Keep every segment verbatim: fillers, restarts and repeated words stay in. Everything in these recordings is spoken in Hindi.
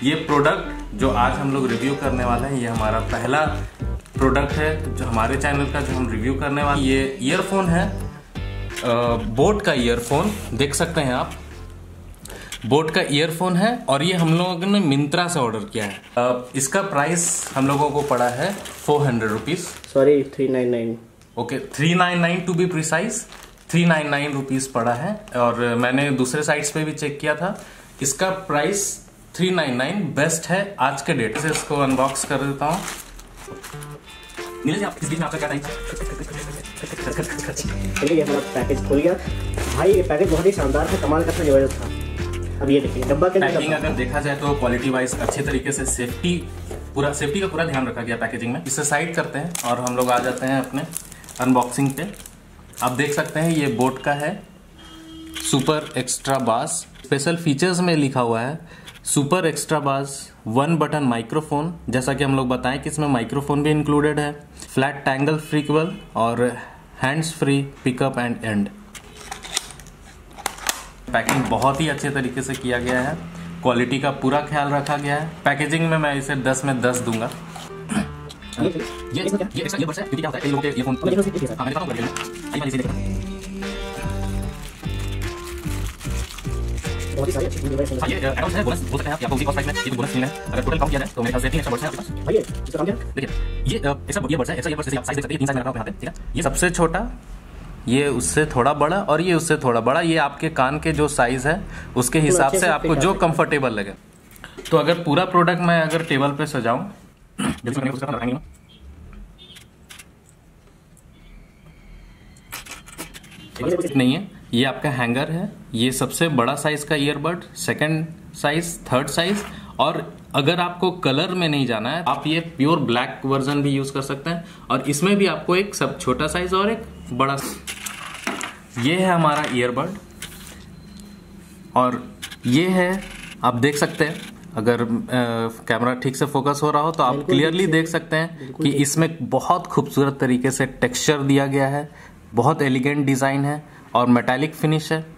ये प्रोडक्ट जो आज हम लोग रिव्यू करने वाले हैं, ये हमारा पहला प्रोडक्ट है जो हमारे चैनल का जो हम रिव्यू करने वाले। ये ईयरफोन है, बोट का ईयरफोन, देख सकते हैं आप, बोट का ईयरफोन है और ये हम लोगों ने मिंत्रा से ऑर्डर किया है। uh, इसका प्राइस हम लोगों को पड़ा है four hundred rupees, sorry three nine nine. Okay, three nine nine to be precise, three nine nine rupees पड़ा है। और मैंने दूसरे साइट्स पे भी चेक किया था, इसका price three nine nine best है आज के डेट से। इसको अनबॉक्स कर देता हूँ। नीले जी, आप इस बीच में आपका क्या टाइम? चलिए, हमारा पैकेज खुल गया भाई। ये पैकेज बहुत ही शानदार है, कमाल का जबरदस्त था। अब ये देखिए डब्बा के पैकिंग अगर देखा जाए तो क्वालिटी वाइज अच्छे तरीके से सेफ्टी पूरा सेफ्टी का पूरा ध्यान रखा गया पैकेजिंग में। इसे साइड करते हैं और हम लोग आ जाते हैं अपने अनबॉक्सिंग पे। आप देख सकते हैं ये बोट का है super extra bass. Special features में लिखा हुआ है super extra bass one button microphone, जैसा कि हम लोग बताएं कि इसमें माइक्रोफोन भी इंक्लूडेड है, फ्लैट टैंगल फ्री केबल और hands free pickup end end. Packing बहुत ही अच्छे तरीके से किया गया है, क्वालिटी का पूरा ख्याल रखा गया है। पैकेजिंग में मैं इसे दस में दस दूंगा। ये ये ये ये बस है क्योंकि क्या होता है कई लोगों के ये फोन हां मैं दिखाता हूं, आइए वाली से देखते हैं। बहुत ही सारी अच्छी डिवाइस है। ये एडवांस है, बोनस बोल सकते हैं आप, आपको उसी कॉस्ट प्राइस में ये बोनस मिला है। अगर टोटल काउंट किया जाए तो मेरे ख्याल से तीन एक्स्ट्रा बर्ड्स है आपके पास। भाई ये इसका काम क्या है? देखिए ये एक्स्ट्रा ये बर्ड्स है, एक्स्ट्रा ये बर्ड्स से आप साइज देख सकते हैं, तीन साइज में रखा हुआ है, ठीक है। ये सबसे छोटा, ये उससे थोड़ा बड़ा और ये उससे थोड़ा बड़ा। ये आपके कान के जो साइज है उसके हिसाब से आपको जो कंफर्टेबल लगे। तो अगर पूरा प्रोडक्ट मैं अगर टेबल पे सजाऊं, जल्दी से उसका रखेंगे ना, नहीं है, ये आपका हैंगर है। ये सबसे बड़ा साइज का earbud, second size, third size. और अगर आपको कलर में नहीं जाना है, आप ये प्योर ब्लैक वर्जन भी यूज कर सकते हैं। और इसमें भी आपको एक सब छोटा साइज और एक बड़ा। ये है हमारा ईयरबड और ये है, आप देख सकते हैं, अगर कैमरा ठीक से फोकस हो रहा हो तो आप क्लियरली देख सकते हैं कि इसमें बहुत खूबसूरत तरीके से टेक्सचर दिया गया है, बहुत एलिगेंट डिजाइन है और मेटालिक फिनिश है।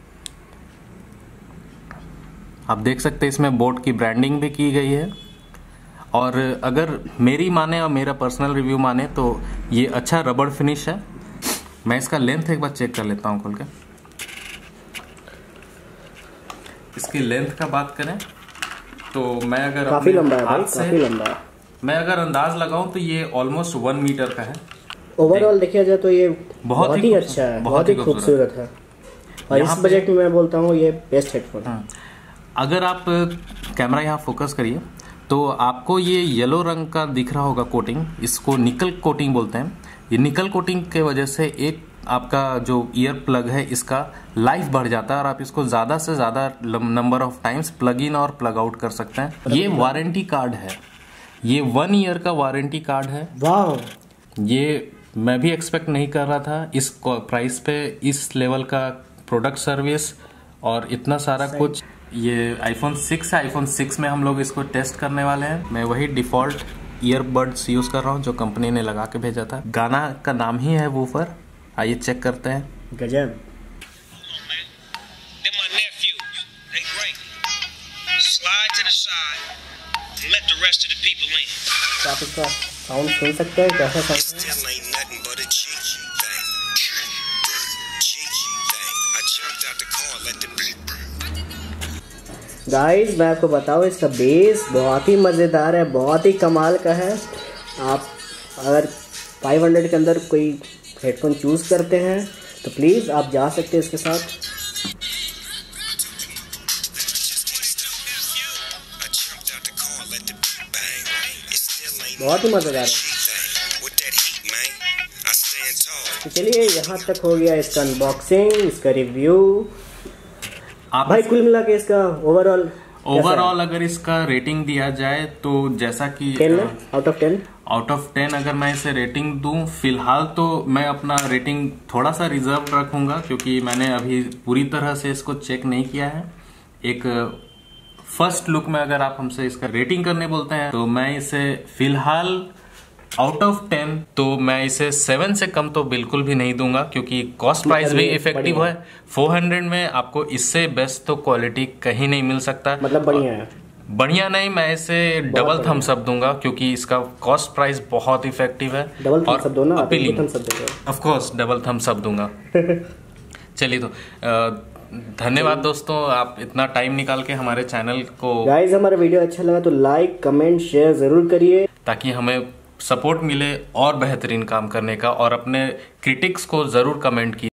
आप देख सकते हैं इसमें बोट की ब्रांडिंग भी की गई है। और अगर मेरी माने और मेरा पर्सनल रिव्यू माने तो ये अच्छा रबड़ फिनिश है। मैं इसका लेंथ एक बार चेक कर लेता हूँ खोल के। इसकी लेंथ का बात करें तो मैं अगर काफी लंबा है भाई, काफी लंबा है। मैं अगर अंदाज लगाऊं तो ये ऑलमोस्ट वन मीटर का है। ओवरऑल देखा जाए तो ये बहुत, बहुत ही अच्छा है, बहुत ही खूबसूरत है। और इस बजट में मैं बोलता हूँ ये बेस्ट हेडफोन है। अगर आप कैमरा यहाँ फोकस करिए तो आपको ये येलो रंग का दिख रहा होगा कोटिंग, इसको निकल कोटिंग बोलते हैं। ये निकल कोटिंग के वजह से एक आपका जो ईयर प्लग है इसका लाइफ बढ़ जाता है और आप इसको ज्यादा से ज्यादा number of times plug in और प्लग आउट कर सकते हैं। ये वारंटी कार्ड है, ये वन ईयर का वारंटी कार्ड है। वाह, ये मैं भी एक्सपेक्ट नहीं कर रहा था इस प्राइस पे इस लेवल का प्रोडक्ट सर्विस और इतना सारा कुछ। ये आईफोन सिक्स है, आईफोन सिक्स में हम लोग इसको टेस्ट करने वाले हैं। मैं वही डिफॉल्ट ईयरबड्स यूज कर रहा हूँ जो कंपनी ने लगा के भेजा था। गाना का नाम ही है वूफर। आइए चेक करते हैं। गजब। आप इसका साउंड सुन सकते हैं, कैसा साउंड है? गाइस मैं आपको बताऊँ इसका बेस बहुत ही मज़ेदार है, बहुत ही कमाल का है। आप अगर फाइव हंड्रेड के अंदर कोई हेडफोन चूज़ करते हैं तो प्लीज़ आप जा सकते हैं इसके साथ। बहुत ही मज़ेदार है। तो चलिए यहाँ तक हो गया इसका अनबॉक्सिंग, इसका रिव्यू। आप भाई कुल मिला के इसका ओवरऑल ओवरऑल अगर इसका रेटिंग दिया जाए तो जैसा कि out of ten out of ten अगर मैं इसे रेटिंग दूं, फिलहाल तो मैं अपना रेटिंग थोड़ा सा रिजर्व रखूंगा क्योंकि मैंने अभी पूरी तरह से इसको चेक नहीं किया है। एक फर्स्ट लुक में अगर आप हमसे इसका रेटिंग करने बोलते हैं तो मैं इसे फिलहाल आउट ऑफ टेन तो मैं इसे सेवन से कम तो बिल्कुल भी नहीं दूंगा क्योंकि कॉस्ट प्राइस भी इफेक्टिव है। फोर हंड्रेड में आपको इससे बेस्ट तो क्वालिटी कहीं नहीं मिल सकता। मतलब बढ़िया है। बढ़िया नहीं, मैं इसे डबल थम्स अप दूंगा क्योंकि इसका कॉस्ट प्राइस बहुत इफेक्टिव है। डबल थम्स अप दो ना, अपीलिंग। थम्स अप दो। Of course double thumbs up दूंगा। चलिए तो धन्यवाद दोस्तों, आप इतना टाइम निकाल के हमारे चैनल को। गाइस हमारा वीडियो अच्छा लगा तो लाइक कमेंट शेयर जरूर करिए ताकि हमें सपोर्ट मिले और बेहतरीन काम करने का, और अपने क्रिटिक्स को जरूर कमेंट कीजिए।